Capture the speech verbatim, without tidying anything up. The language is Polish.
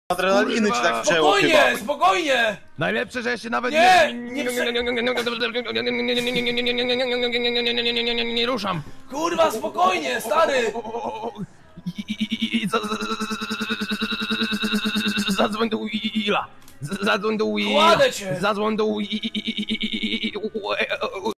Adrenaliny ci tak wzięło chyba. Spokojnie, spokojnie! Najlepsze, że ja się nawet Nie, nie... nie nie ruszam. Kurwa, spokojnie, stary! Zadzwoń do Willa. Zadzwoń do Willa. Kładę cię! Zadzwoń do Willa.